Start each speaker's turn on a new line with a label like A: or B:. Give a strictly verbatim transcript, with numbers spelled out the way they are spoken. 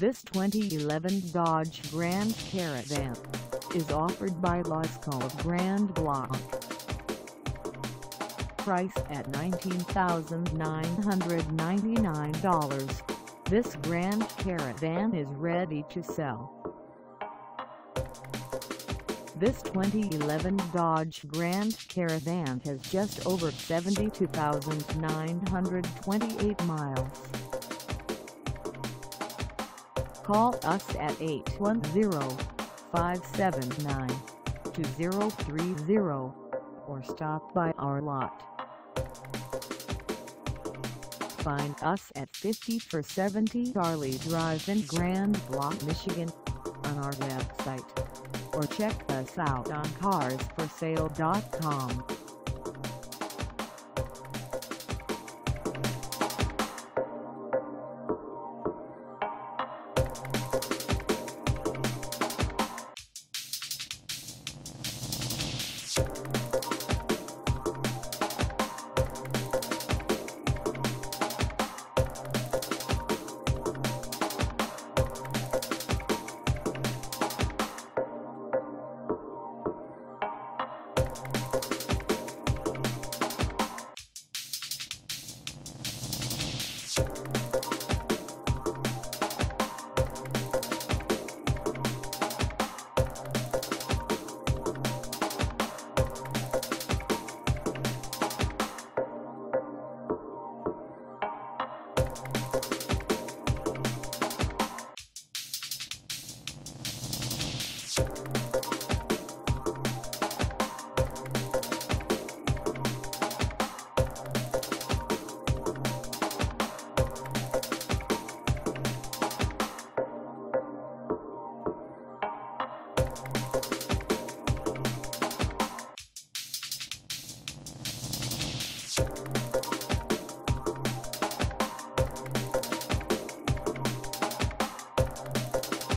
A: This twenty eleven Dodge Grand Caravan is offered by Lasco of Grand Blanc. Price at nineteen thousand nine hundred ninety-nine dollars, this Grand Caravan is ready to sell. This twenty eleven Dodge Grand Caravan has just over seventy-two thousand nine hundred twenty-eight miles. Call us at eight one zero, five seven nine, two zero three zero or stop by our lot. Find us at fifty-four seventy Charlie Drive in Grand Blanc, Michigan on our website, or check us out on cars for sale dot com.
B: You